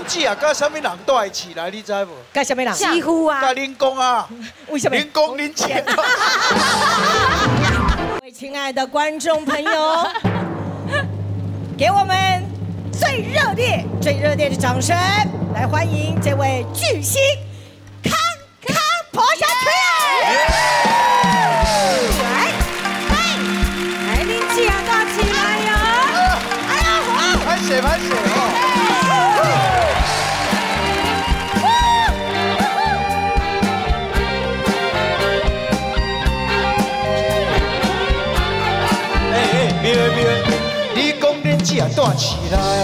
姊啊，甲什么人带会起来，你知无？ 甲什么人？ 几乎啊。 甲恁公啊， 为什么？ 恁公恁姐。 各位亲爱的观众朋友，给我们最热烈的掌声，来欢迎这位巨星康婆小曲。 来，恁姐大起来哟！ 哎呀，好， 拍手拍手哦！你讲恁姐带起来，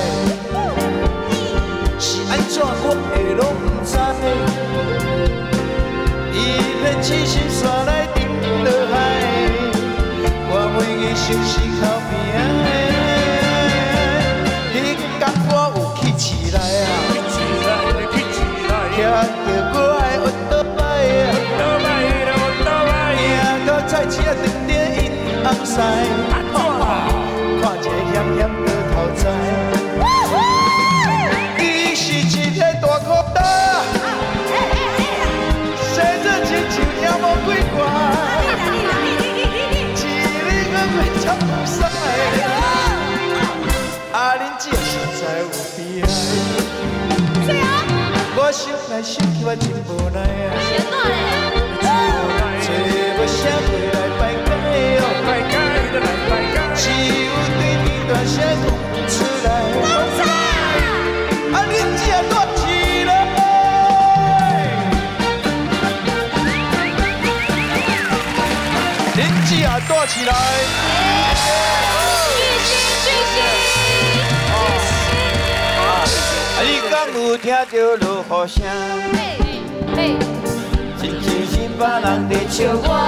是安怎我会拢不知？伊骗痴心煞来顶落海，我每日想是靠边的。你讲我有气起来啊？听着我爱运倒摆啊，行到菜市仔等着因翁婿。看一个险险的头仔，伊是一个大裤襬，洗做亲像也无几块，一日我袂插不屎。啊，恁姐实在有悲哀，我想来想去我真无奈啊，找无啥回来排解哦，只有对你大声讲出来。啊，恁姐带起来，恁姐带起来。啊，你敢有听到落雨声？真像是别人在笑我。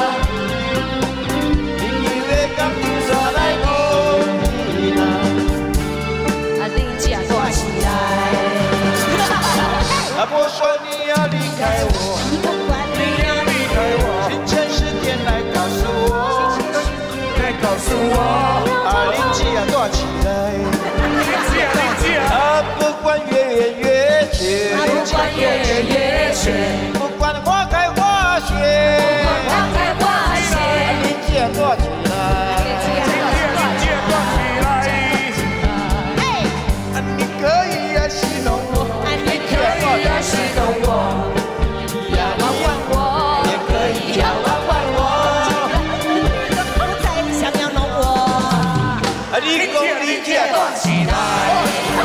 朋友的感情煞来讲你呐， 啊，恁姐大起来！ 啊，不管你要离开我，离开我，请前10天来告诉我，啊，恁姐带起来。啊，不管月圆月缺，不管花开花谢，恁姐带起来。啊，你可以啊戏弄我，你可以啊戏弄我，呀玩玩我，也可以呀玩玩我， 不再想要弄我。 啊，你讲恁姐带起来。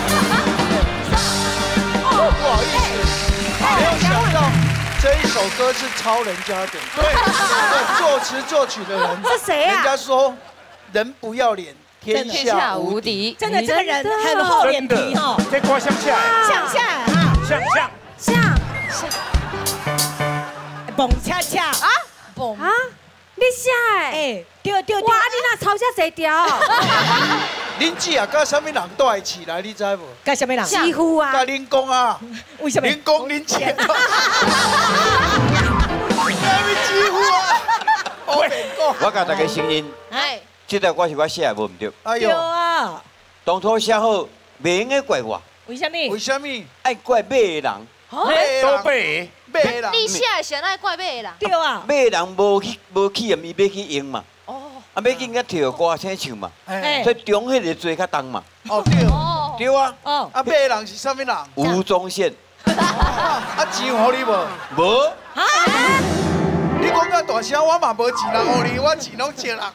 不好意思，没有想到这一首歌是抄人家的。对，作词作曲的人是谁啊？ 人家说人不要脸，天下无敌。 真的，这个人很厚脸皮哦。 这歌像像啊， 像， 蹦恰恰啊，蹦啊，你啥的？ 哎，对，哇， 你哪抄遮济条？ 恁姐啊，甲什么人带会起来，你知无？ 甲什么人？ 几乎啊。 甲恁公啊， 为什么？ 恁公恁姐。几乎啊！ 我甲大家承认， 哎， 这条歌是我写的，无唔对。 哎对啊， 当初写好，袂用个怪我， 为什么？ 为什么？ 爱怪马的人。 都背。 马人。 你写的谁爱怪马的人？ 对啊， 马的人无去啊，伊要去用嘛。 哦， 啊，要紧甲跳歌星唱嘛。 哎， 所以中迄个做较重嘛。 哦对。 哦， 对啊。 哦， 啊，马人是什么人？ 吴宗宪。 啊，钱予你无？ 无。 啊， 你讲到大声，我嘛无钱人予你，我钱拢借人。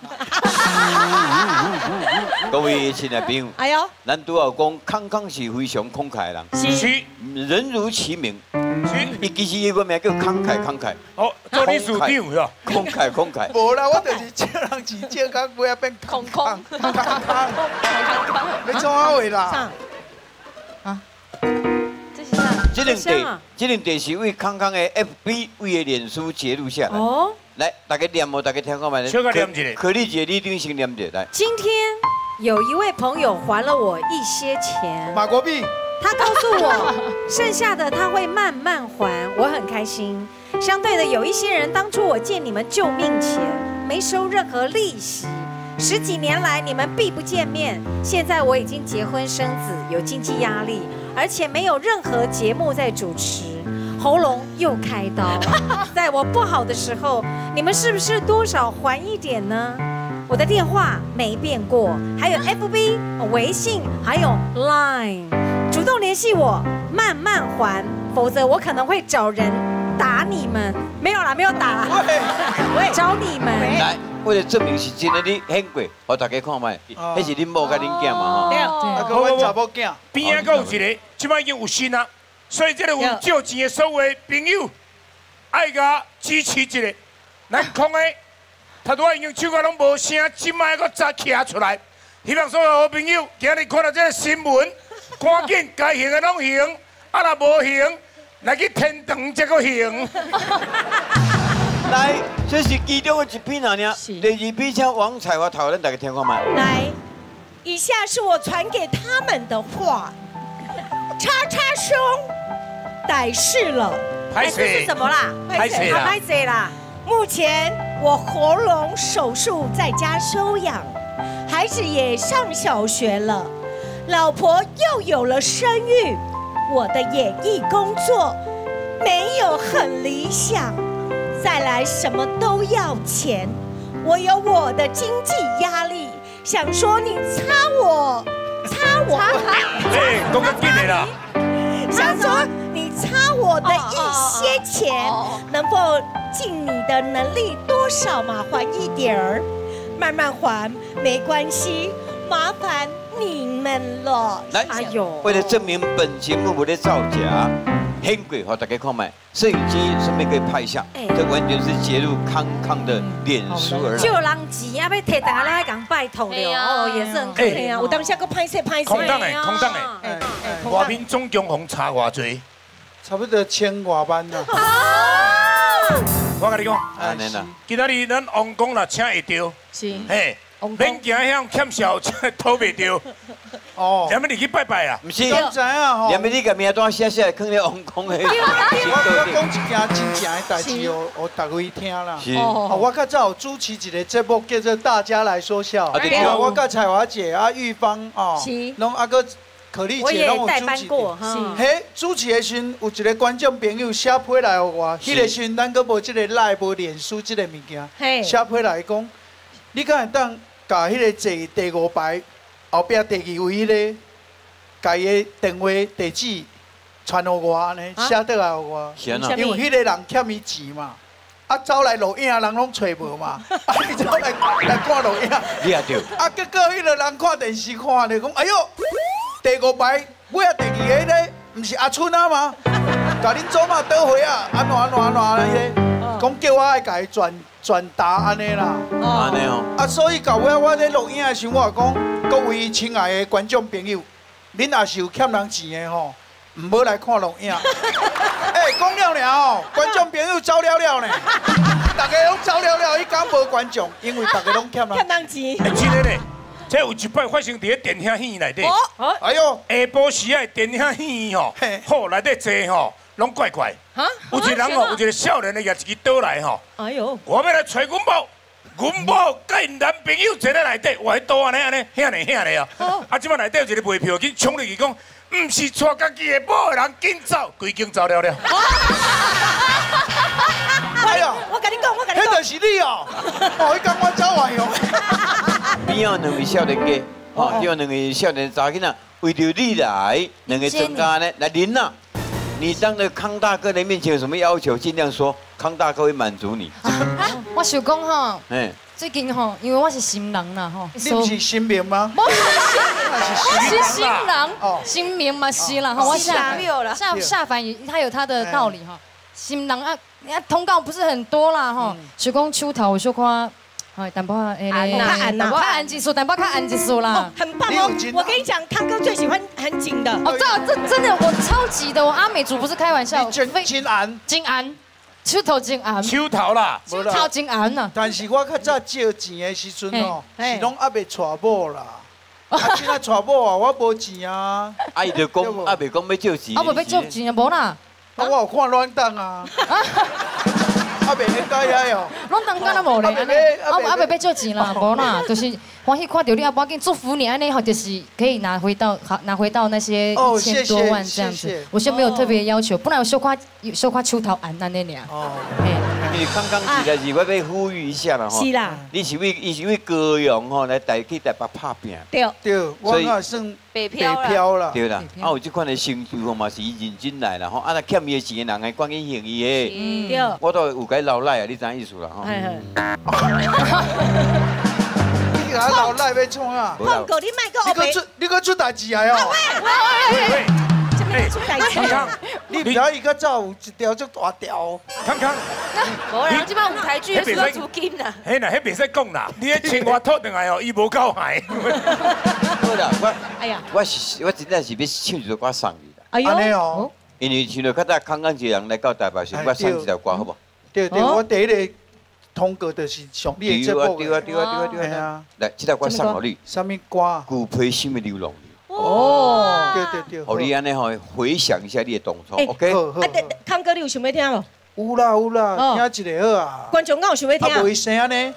各位亲爱朋友， 哎呦， 咱拄有讲康康是非常慷慨的人， 是。 人如其名， 是。 伊其实伊个名叫慷慨。 哦，做你属长是吧？ 慷慨。 无啦，我就是借人钱借到尾啊变空，你创啥话啦？ 这是啥？ 这两地是为康康的 FB 为的脸书截录下来。 哦， 来，大家念哦，大家听看嘛。 小可念一个。 可丽姐，你顶先念一个来。 今天有一位朋友还了我一些钱， 马国碧。 他告诉我，剩下的他会慢慢还，我很开心。相对的，有一些人当初我借你们救命钱，没收任何利息，10几年来你们避不见面，现在我已经结婚生子，有经济压力， 而且没有任何节目在主持，喉咙又开刀。在我不好的时候，你们是不是多少还一点呢？我的电话没变过，还有 FB、微信，还有 Line， 主动联系我，慢慢还，否则我可能会找人打你们。没有啦，没有打，我也找你们。 来，为了证明是真的，你很过，给大家看卖，那是恁某甲恁囝嘛吼。 对啊， 啊，个阮查某囝， 边仔还有一个，即摆已经有新啊，所以这个有借钱的所有朋友，爱甲支持一下。咱空的，头拄仔已经手甲拢无声，即摆搁再徛出来。希望所有好朋友今日看到这个新闻，赶紧该行的拢行，啊若无行，来去天堂才搁行。 来，这是其中的一篇啊，呢。第二篇请王彩华头，咱大家听看卖。 来，以下是我传给他们的话：叉叉兄，歹事了。 这是什么啦？ 拍谁啦？ 拍谁啦？ 目前我喉咙手术在家休养，孩子也上小学了，老婆又有了生育，我的演艺工作没有很理想，再来什么都要钱，我有我的经济压力，想说你擦我， 哎，讲较紧的啦。 想说你擦我的一些钱，能否尽你的能力多少嘛还一点儿，慢慢还没关系，麻烦你们了。 来， 哎呦， 为了证明本节目不在造假，很贵，给大家看卖。摄影机顺便可以拍一下，这完全是截入康康的脸书而来。 就人钱啊，要摕大家来讲拜托了哦，也是很可对呀， 怜哦。 我当下个拍摄， 空档的，外面总共红查偌济？ 差不多1000多万啦。 我跟你讲， 安尼啦， 今仔日咱王公啦请会到， 是嘿，免惊遐欠小讨袂到， 哦， 咱们你去拜拜啊。 不是， 敢知影吼？ 连你个名单写写，放咧王公的。 我讲一件真正的代志，我大家听啦。 是， 哦，我较早有主持一个节目，叫做《大家来说笑》。我甲彩华姐啊、玉芳哦，拢啊个可丽姐拢有主持过。嘿，主持的时阵有一个观众朋友写批来给我，迄个时阵咱阁无即个赖无脸书即个物件，写批来讲，你敢会当甲迄个坐第5排后壁第2位咧，甲伊的电话地址传互我安尼，写倒来互我。 是啊， 因为迄个人欠伊钱嘛，啊走来录影人拢找无嘛，啊伊走来看录影， 你也对。 啊结果迄个人看电视看咧，讲哎哟，第5排尾啊第2个咧，毋是阿春啊吗？甲恁祖妈倒回啊，安怎咧？讲叫我爱甲伊转达安尼啦。 安尼哦。 啊，所以到尾我咧录影的时候，我讲各位亲爱的观众朋友，恁也是有欠人钱的吼。唔好来看录影。哎，讲了了哦，观众朋友走了了呢，大家拢走了了，伊讲无观众，因为大家拢欠人。 欠人钱。 哎，真的呢，这有一摆发生伫咧电影院内底。 哎呦， 下晡时啊，电影院吼，好内底坐吼，拢怪怪。 哈？ 有一人吼，有一个少年的举一支刀来吼。 哎呦！ 我要来找阮某。阮某甲因男朋友坐咧内底，哇，迄刀安尼，遐尼啊！啊，即摆内底有一个卖票去冲入去讲，毋是带家己的某的人紧走，规间走了了。 哎呀， 我跟你讲， 迄就是你哦！哦，伊讲我走坏用。 边有2位少年家，哦，边有2位少年查囡仔，为着你来，2个增加呢，来您呐。你当着康大哥的面前有什么要求？尽量说，康大哥会满足你。 我想讲吼， 哎， 最近吼，因为我是新人啦吼， 你不是新名吗？ 我是新人，新名嘛是啦吼，我下凡他有他的道理哈。新人啊，通告不是很多啦吼，是讲手头小可。哎，淡薄较按技术，淡薄较按技术啦， 很棒哦！我跟你讲，康哥最喜欢很紧的。 哦，这真的我超级的，我阿美族不是开玩笑， 真暗， 手头真暗， 手头啦， 超真暗呐。 但是我较早借钱的时阵哦，是拢还未娶某啦。啊，现在娶某啊，我无钱啊。 啊，伊就讲，啊，未讲要借钱。 啊，未要借钱啊，无啦。 啊，我有看乱档啊。啊，袂应该呀哟！ 拢当干那无咧，啊，未要借钱啦，无啦，就是欢喜看到你啊，要紧祝福你，安尼好就是可以拿回到那些1000多万这样子。我就没有特别要求，不然我小夸秋桃安那俩。哦。 因为刚刚起来是我要呼吁一下啦吼。 是啦。 你是为高雄吼来去台北拍拼。 对，我也算北漂啦。 对啦，啊有这款的成就嘛是伊认真来啦吼，啊那欠伊的钱的人赶紧还伊的。对。我都有该老赖啊，你知影意思啦吼。 你甲老赖要创啊？ 放狗，你卖个你搁出代志来哦？ 喂。 出代志。 你不要一个照一条就大条。 康康， 无人即摆舞台剧需要租金啦。 嘿呐，迄袂使讲啦，你迄青蛙吐转来哦，伊无够嗨。 好啦，我真正是要唱一首歌送你啦。 哎呦， 因为像到较早康康一个人来到台北时，我送一条歌好不？ 对，我第一个通过就是上你的节目。 对啊。来，这条歌送给你。 什么歌？ 古培心的流浪。 哦，对。 好，你安尼吼回想一下你的动作 ，OK？ 好。康哥，你有想要听无？ 有啦，听一个好啊。 观众敢有想要听？ 啊，袂生安尼。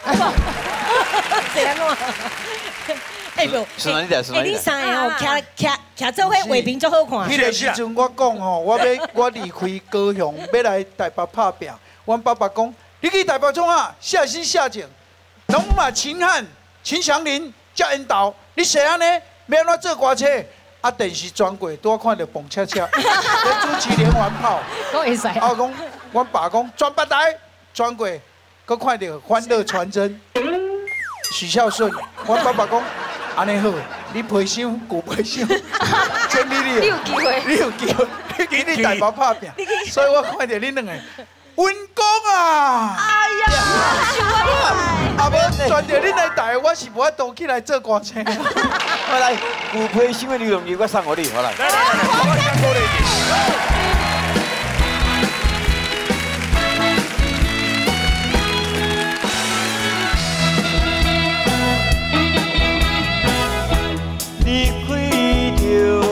是安怎？哎不，你三个哦，徛做伙画面足好看。 迄个时阵我讲吼，我离开高雄，要来台北拍拼。阮爸爸讲，你去台北创啊，下心下井，拢嘛秦汉、秦祥林、叫引导，你是安尼？要安怎做歌车？啊，电视转过，拄看到蹦恰恰，在主持连环炮。 我会使。 啊，讲，阮爸讲转八台，转过，搁看到欢乐传真，许孝顺。阮爸爸讲，安尼好，你培养古培养，真你有机会， 你去台北拍拼，所以我看到你两个。温公啊！ 哎呀， 啊无转着恁来台，我是无法度起来做歌星。 我来，古培心的流浪我送给你，好来。离开着。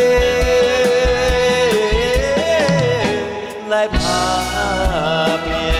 来打拼。